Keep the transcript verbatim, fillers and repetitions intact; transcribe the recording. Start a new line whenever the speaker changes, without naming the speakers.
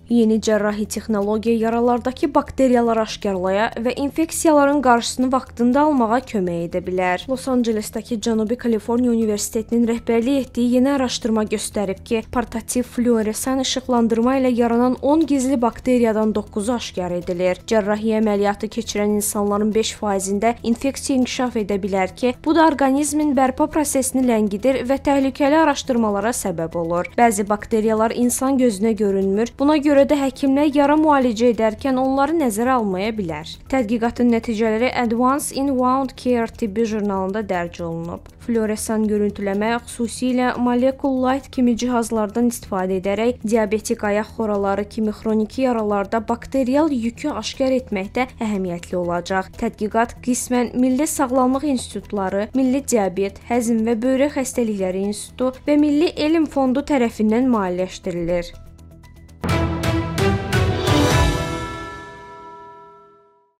Yeni cərrahi texnologiya yaralardakı bakteriyaları aşkarlaya və infeksiyaların qarşısını vaxtında almağa kömək edə bilər. Los Ancelesdəki Cənubi Kaliforniya Universitetinin rəhbərlik etdiyi yeni araşdırma göstərib ki, portativ fluoresan işıqlandırma ilə yaranan on gizli bakteriyadan doqquzu aşkar edilir. Cərrahi əməliyyatı keçirən insanların beş faizində infeksiya inkişaf edə bilər ki, bu da orqanizmin bərpa prosesini ləngidir və təhlükəli araşdırmalara səbəb olur. Bəzi bakteriyalar insan gözünə görünmür, buna görə görə də həkimlər yara müalicə edərkən onları nəzərə almaya bilər. Tədqiqatın nəticələri Advance in Wound Care tibbi jurnalında dərc olunub. Fluoresan görüntüləmə xüsusilə Molecule Light kimi cihazlardan istifadə edərək diabetik ayaq xoraları kimi xroniki yaralarda bakterial yükü aşkar etməkdə əhəmiyyətli olacaq. Tədqiqat qismən Milli Sağlamlıq İnstitutları, Milli Diabet, Həzm və Böyrək Xəstəlikləri İnstitutu və Milli Elm Fondu tərəfindən maliyyələşdirilir.